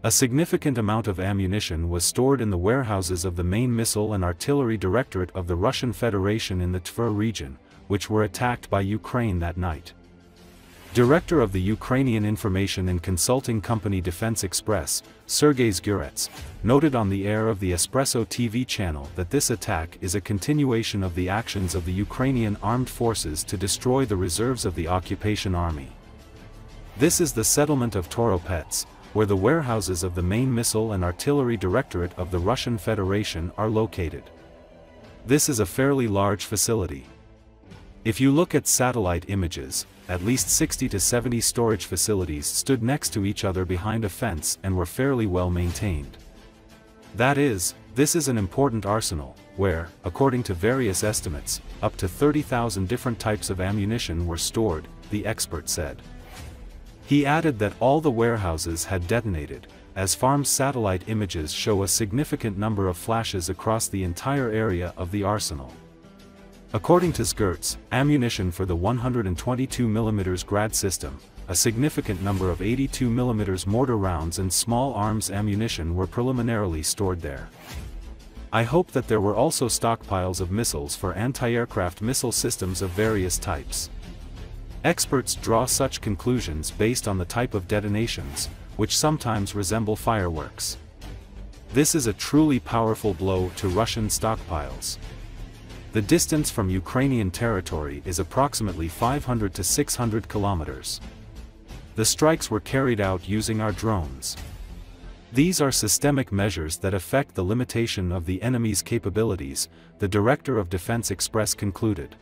A significant amount of ammunition was stored in the warehouses of the main missile and artillery directorate of the Russian Federation in the Tver region, which were attacked by Ukraine that night. Director of the Ukrainian information and consulting company Defense Express, Sergei Zgurets, noted on the air of the Espresso TV channel that this attack is a continuation of the actions of the Ukrainian armed forces to destroy the reserves of the occupation army. This is the settlement of Toropets, where the warehouses of the main missile and artillery directorate of the Russian Federation are located. This is a fairly large facility. If you look at satellite images, at least 60 to 70 storage facilities stood next to each other behind a fence and were fairly well maintained. That is, this is an important arsenal, where, according to various estimates, up to 30,000 different types of ammunition were stored, the expert said. He added that all the warehouses had detonated, as farm satellite images show a significant number of flashes across the entire area of the arsenal. According to Zgurets, ammunition for the 122mm Grad system, a significant number of 82mm mortar rounds and small arms ammunition were preliminarily stored there. I hope that there were also stockpiles of missiles for anti-aircraft missile systems of various types. Experts draw such conclusions based on the type of detonations, which sometimes resemble fireworks. This is a truly powerful blow to Russian stockpiles. The distance from Ukrainian territory is approximately 500 to 600 kilometers. The strikes were carried out using our drones. These are systemic measures that affect the limitation of the enemy's capabilities, the director of Defense Express concluded.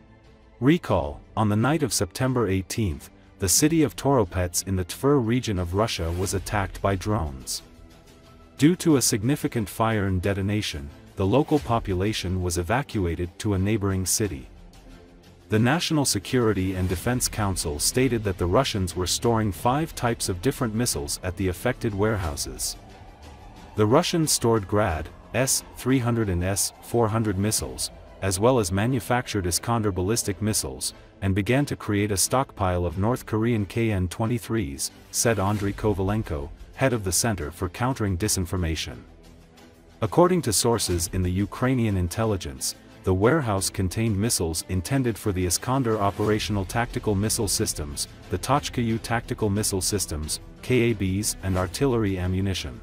Recall, on the night of September 18, the city of Toropets in the Tver region of Russia was attacked by drones. Due to a significant fire and detonation, the local population was evacuated to a neighboring city. The National Security and Defense Council stated that the Russians were storing 5 types of different missiles at the affected warehouses. The Russians stored Grad, S-300 and S-400 missiles, as well as manufactured Iskander ballistic missiles, and began to create a stockpile of North Korean KN-23s, said Andriy Kovalenko, head of the Center for Countering Disinformation. According to sources in the Ukrainian intelligence, the warehouse contained missiles intended for the Iskander operational tactical missile systems, the Tochka-U tactical missile systems, KABs, and artillery ammunition.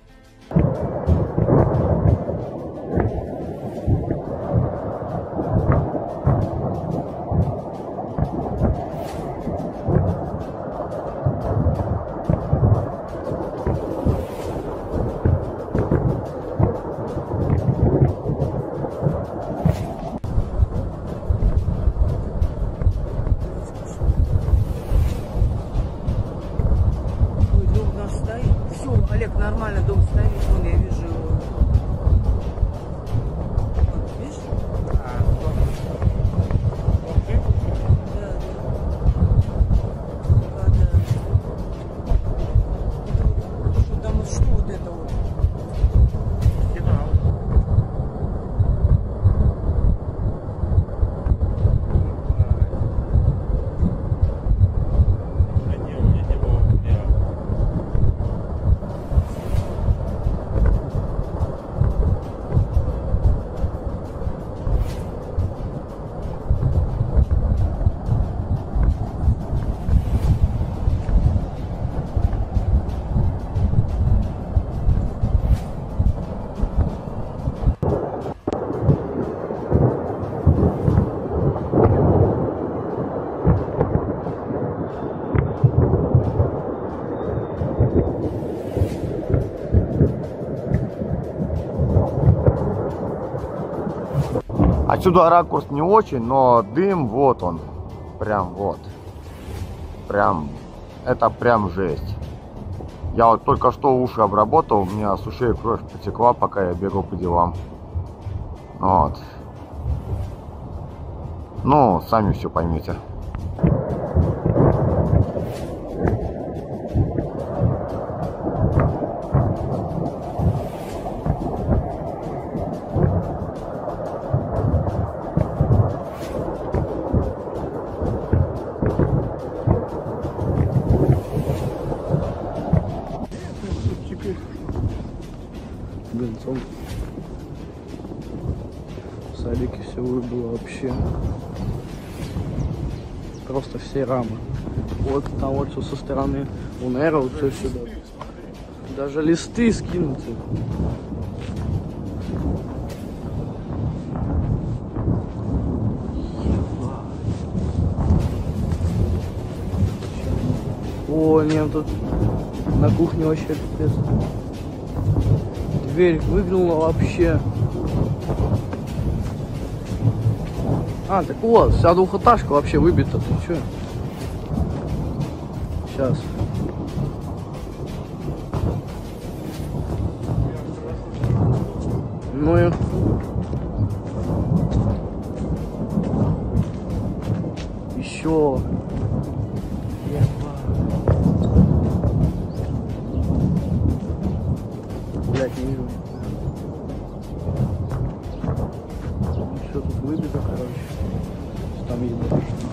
Олег, нормально, дом стоит, вон я вижу его. Видишь? Да. Там вот что вот это вот? Финал. Отсюда ракурс не очень, но дым вот он, прям вот, прям, это прям жесть. Я вот только что уши обработал, у меня с ушей кровь потекла, пока я бегал по делам. Вот. Ну, сами все поймете. все выбило вообще. Просто все рамы. Вот там вот все со стороны Унера, вот все сюда. Даже листы скинуты. О, нет, тут на кухне вообще пипец. Дверь выглянула вообще. А, так вот, вся двухэтажка вообще выбита, ты чё? Сейчас. Ну и... Еще... Блять, не вижу. Все тут выбито, короче. Там есть даже.